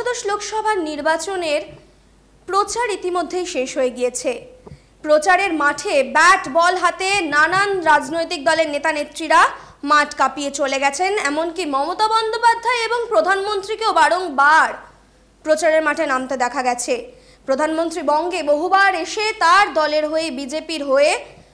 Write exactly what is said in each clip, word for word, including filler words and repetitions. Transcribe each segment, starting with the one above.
একাদশ লোকসভা নির্বাচনের প্রচার ইতিমধ্যেই শেষ হয়ে গিয়েছে। প্রচারের মাঠে ব্যাট বল হাতে নানান রাজনৈতিক দলের নেতা নেত্রীরা মাঠ কাঁপিয়ে চলে গেছেন। এমনকি মমতা বন্দ্যোপাধ্যায় এবং প্রধানমন্ত্রীকেও বারংবার প্রচারের মাঠে নামতে দেখা গেছে। প্রধানমন্ত্রী বঙ্গে বহুবার এসে তার দলের হয়ে বিজেপির হয়ে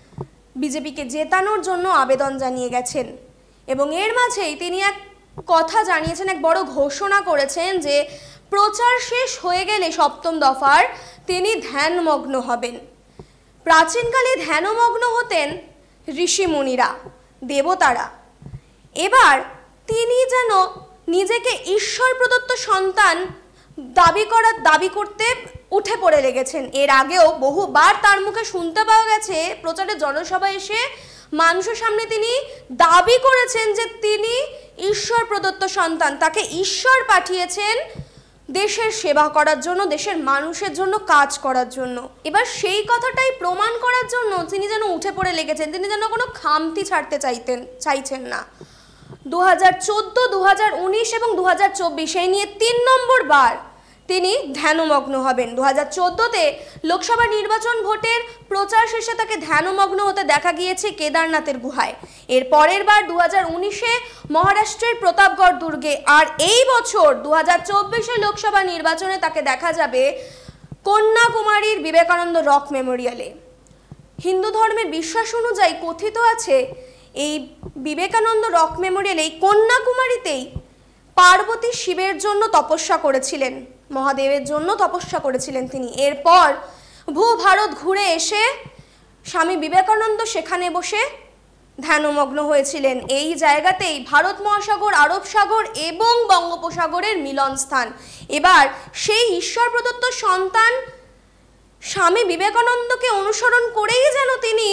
বিজেপিকে জেতানোর জন্য আবেদন জানিয়ে গেছেন এবং এর মাঝেই তিনি এক কথা জানিয়েছেন, এক বড় ঘোষণা করেছেন যে প্রচার শেষ হয়ে গেলে সপ্তম দফার তিনি ধ্যানমগ্ন হবেন। প্রাচীনকালে ধ্যানমগ্ন হতেন ঋষিমুনিরা, দেবতারা। এবার তিনি যেন নিজেকে ঈশ্বর প্রদত্ত সন্তান দাবি করার দাবি করতে উঠে পড়ে লেগেছেন। এর আগেও বহুবার তার মুখে শুনতে পাওয়া গেছে প্রচারের জনসভায় এসে মানুষের সামনে তিনি দাবি করেছেন যে তিনি ঈশ্বর প্রদত্ত সন্তান, তাকে ঈশ্বর পাঠিয়েছেন দেশের সেবা করার জন্য, দেশের মানুষের জন্য কাজ করার জন্য। এবার সেই কথাটাই প্রমাণ করার জন্য তিনি যেন উঠে পড়ে লেগেছেন, তিনি যেন কোনো খামতি ছাড়তে চাইতেন চাইছেন না। দু হাজার চোদ্দো দু হাজার উনিশ এবং দু হাজার চব্বিশ এই নিয়ে তিন নম্বর বার তিনি ধ্যানমগ্ন হবেন। দু হাজার চোদ্দোতে লোকসভা নির্বাচন ভোটের প্রচার শেষে তাকে ধ্যানমগ্ন হতে দেখা গিয়েছে কেদারনাথের গুহায়। এর পরের বার দু হাজার উনিশে মহারাষ্ট্রের প্রতাপগড় দুর্গে, আর এই বছর দু হাজার চব্বিশে লোকসভা নির্বাচনে তাকে দেখা যাবে কন্যাকুমারীর বিবেকানন্দ রক মেমোরিয়ালে। হিন্দু ধর্মের বিশ্বাস অনুযায়ী কথিত আছে এই বিবেকানন্দ রক মেমোরিয়াল এই কন্যাকুমারীতেই পার্বতী শিবের জন্য তপস্যা করেছিলেন, মহাদেবের জন্য তপস্যা করেছিলেন তিনি। এরপর ভূ ভারত ঘুরে এসে স্বামী বিবেকানন্দ সেখানে বসে ধ্যানমগ্ন হয়েছিলেন। এই জায়গাতেই ভারত মহাসাগর, আরব সাগর এবং বঙ্গোপসাগরের মিলন স্থান। এবার সেই ঈশ্বর প্রদত্ত সন্তান স্বামী বিবেকানন্দকে অনুসরণ করেই যেন তিনি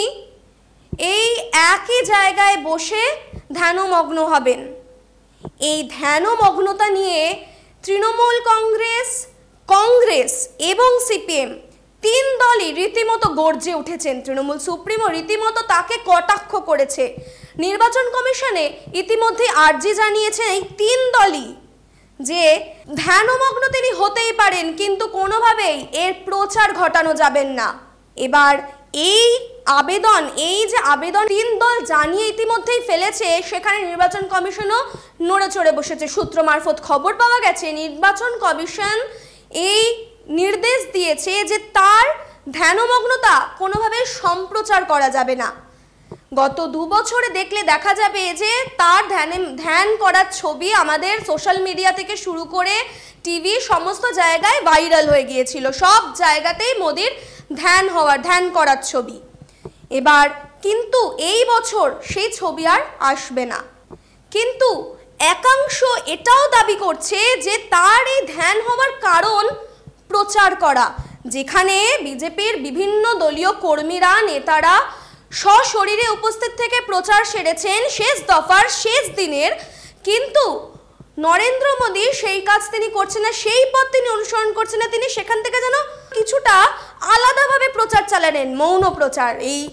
এই একই জায়গায় বসে ধ্যানমগ্ন হবেন। এই ধ্যানমগ্নতা নিয়ে তৃণমূল কংগ্রেস, কংগ্রেস এবং সিপিএম তিন দলই রীতিমতো গর্জে উঠেছেন। তৃণমূল সুপ্রিমো রীতিমতো তাকে কটাক্ষ করেছে। নির্বাচন কমিশনে ইতিমধ্যে আর্জি জানিয়েছেন এই তিন দলই যে ধ্যানমগ্ন তিনি হতেই পারেন, কিন্তু কোনোভাবেই এর প্রচার ঘটানো যাবেন না। এবার এই আবেদন, এই যে আবেদন তিন দল জানিয়ে ইতিমধ্যেই ফেলেছে, সেখানে নির্বাচন কমিশনও নড়ে চড়ে বসেছে। সূত্র মারফত খবর পাওয়া গেছে নির্বাচন কমিশন এই নির্দেশ দিয়েছে যে তার ধ্যানমগ্নতা কোনোভাবে সম্প্রচার করা যাবে না। গত দু বছরে দেখলে দেখা যাবে যে তার ধ্যানে ধ্যান করার ছবি আমাদের সোশ্যাল মিডিয়া থেকে শুরু করে টিভি সমস্ত জায়গায় ভাইরাল হয়ে গিয়েছিল। সব জায়গাতেই মোদির ধ্যান হওয়ার, ধ্যান করার ছবি। এবার কিন্তু এই বছর সেই ছবি আর আসবে না। কিন্তু একাংশ এটাও দাবি করছে যে তার এই ধ্যান হওয়ার কারণ প্রচার করা, যেখানে বিজেপির বিভিন্ন দলীয় কর্মীরা, নেতারা সশরীরে উপস্থিত থেকে প্রচার সেরেছেন শেষ দফার শেষ দিনের, কিন্তু নরেন্দ্র মোদী সেই কাজ তিনি করছেন না, সেই পথ তিনি অনুসরণ করছেন না। তিনি সেখান থেকে যেন কিছুটা আলাদাভাবে প্রচার চালালেন, মৌন প্রচার। এই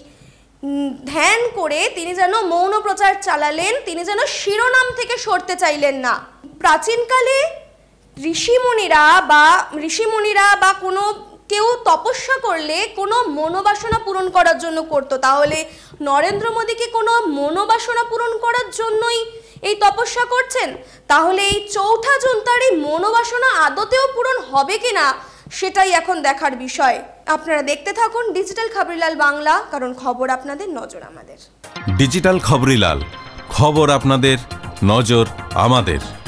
ধ্যান করে তিনি যেন মৌন প্রচার চালালেন, তিনি যেন শিরোনাম থেকে সরতে চাইলেন না। প্রাচীনকালে ঋষিমুনিরা বা ঋষিমুনিরা বা কোনো কেউ তপস্যা করলে কোনো মনোবাসনা পূরণ করার জন্য করতো, তাহলে নরেন্দ্র মোদী কি কোনো মনোবাসনা পূরণ করার জন্যই এই তপস্যা করছেন? তাহলে এই চৌঠা জুন তার এই মনোবাসনা আদতেও পূরণ হবে কিনা সেটাই এখন দেখার বিষয়। আপনারা দেখতে থাকুন ডিজিটাল খবরিলাল বাংলা, কারণ খবর আপনাদের, নজর আমাদের। ডিজিটাল খবরিলাল, খবর আপনাদের, নজর আমাদের।